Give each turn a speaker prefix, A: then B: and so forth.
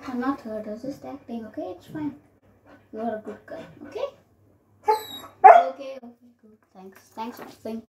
A: I'm not hurt. I was just acting. Okay, it's fine. You are a good girl. Okay. Okay. Okay. Good. Thanks. Thanks for